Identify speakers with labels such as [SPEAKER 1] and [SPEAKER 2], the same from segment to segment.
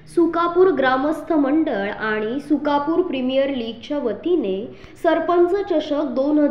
[SPEAKER 1] सुकापूर ग्रामस्थ मंडळ आणि सुकापूर प्रीमियर लीगच्या वतीने सरपंच चषक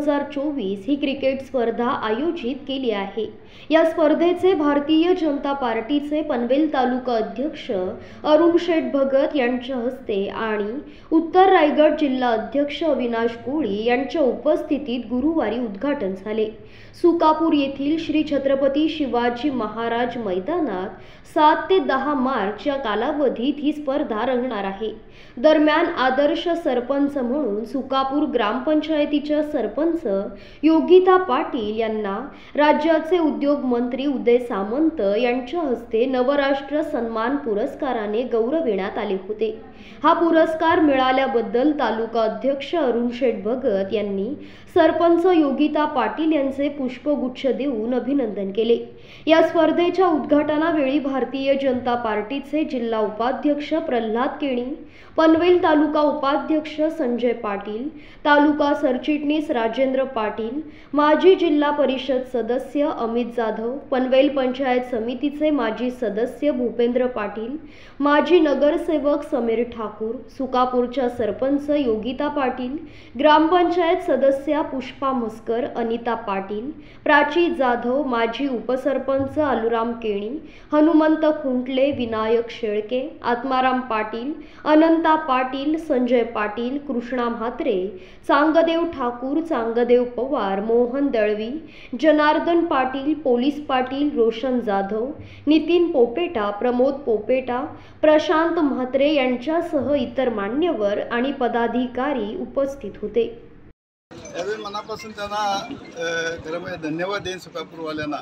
[SPEAKER 1] 2024 ही क्रिकेट स्पर्धा आयोजित केली आहे। या स्पर्धेचे भारतीय जनता पार्टीचे पनवेल तालुका अध्यक्ष अरुण शेठ भगत यांच्या हस्ते आणि उत्तर रायगड जिल्हा अध्यक्ष अविनाश कोळी यांच्या उपस्थितीत गुरुवारी उद्घाटन झाले। सुकापूर येथील श्री छत्रपती शिवाजी महाराज मैदानात 7 ते 10 मार्च या कालावधीत ही स्पर्धा रंगणार आहे। दरम्यान आदर्श सरपंच म्हणून सुकापूर ग्रामपंचायतीच्या सरपंच योगिता पाटील यांना राज्याचे उद्योग मंत्री उदय सामंत यांच्या हस्ते नवराष्ट्र सन्मान पुरस्काराने गौरविण्यात आले होते। हा पुरस्कार मिळाल्याबद्दल तालुका अध्यक्ष अरुण शेठ भगत यांनी सरपंच योगिता पाटील यांचे पुष्पगुच्छ देऊन अभिनंदन केले। या स्पर्धेच्या उद्घाटनावेळी भारतीय जनता पार्टीचे जिल्हा उपाध्यक्ष प्रल्हाद केणी, पनवेल तालुका उपाध्यक्ष संजय पाटील, तालुका सरचिटणीस राजेंद्र पाटील, माजी जिल्हा परिषद सदस्य अमित जाधव, पनवेल पंचायत समितीचे माजी सदस्य भूपेंद्र पाटील, माजी नगरसेवक समीर ठाकूर, सुकापूरच्या सरपंच योगिता पाटील, ग्रामपंचायत सदस्या पुष्पा मस्कर, अनिता पाटील, प्राची जाधव, माजी उपसरपंच आलुराम केणी, हनुमंत खुंटले, विनायक शेळके, आत्माराम पाटील, अनंता पाटील, संजय पाटील, कृष्णा म्हात्रे, चांगदेव ठाकूर, चांगदेव पवार, मोहन दळवी, जनार्दन पाटील, पोलीस पाटील, रोशन जाधव, नितीन पोपेटा, प्रमोद पोपेटा, प्रशांत म्हात्रे यांच्यासह इतर मान्यवर आणि पदाधिकारी उपस्थित होते।
[SPEAKER 2] त्यावेळी मनापासून त्यांना खरं म्हणजे धन्यवाद देईन सुकापूरवाल्यांना।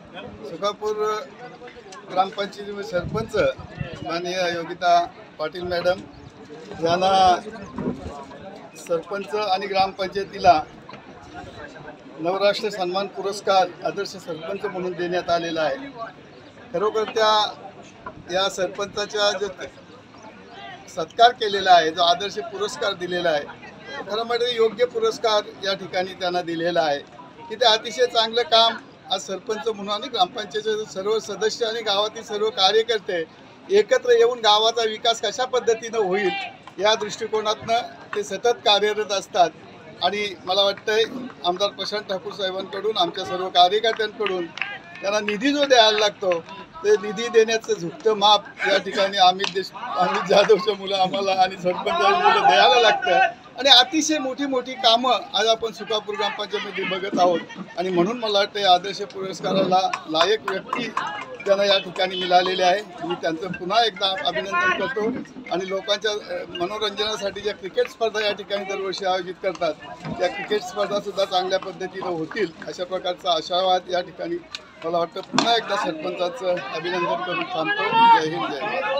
[SPEAKER 2] सुकापूर ग्रामपंचायतीचे सरपंच माननीय योगिता पाटील मॅडम यांना सरपंच आणि ग्रामपंचायतीला नवराष्ट्र सन्मान पुरस्कार आदर्श सरपंच म्हणून देण्यात आलेला आहे। खरोखर या सरपंचाच्या जो सत्कार केलेला आहे, जो आदर्श पुरस्कार दिलेला आहे, खरं म्हणजे योग्य पुरस्कार या ठिकाणी त्यांना दिलेला आहे की ते अतिशय चांगलं काम आज सरपंच म्हणून आणि ग्रामपंचायतीचे सर्व सदस्य आणि गावातील सर्व कार्यकर्ते एकत्र येऊन गावाचा विकास कशा पद्धतीनं होईल या दृष्टिकोनातनं ते सतत कार्यरत असतात। आणि मला वाटतंय आमदार प्रशांत ठाकूर साहेबांकडून, आमच्या सर्व कार्यकर्त्यांकडून त्यांना निधी जो द्यायला लागतो ते निधी देण्याचं झुकतं माप या ठिकाणी अमित जाधवच्या मुलं आम्हाला आणि सरपंचाची मुलं द्यायला लागतं। आणि अतिशय मोठी कामं आज आपण सुकापूर ग्रामपंचायतीमध्ये बघत आहोत आणि म्हणून मला वाटतं आदर्श पुरस्काराला लायक व्यक्ती त्यांना या ठिकाणी मिळालेले आहे। मी त्यांचं पुन्हा एकदा अभिनंदन करतो आणि लोकांच्या मनोरंजनासाठी ज्या क्रिकेट स्पर्धा या ठिकाणी दरवर्षी आयोजित करतात त्या क्रिकेट स्पर्धासुद्धा चांगल्या पद्धतीनं होतील अशा प्रकारचा आशावाद या ठिकाणी मला वाटतं पुन्हा एकदा सरपंचाचं अभिनंदन करून थांबतो। जय हिंद, जय भारत।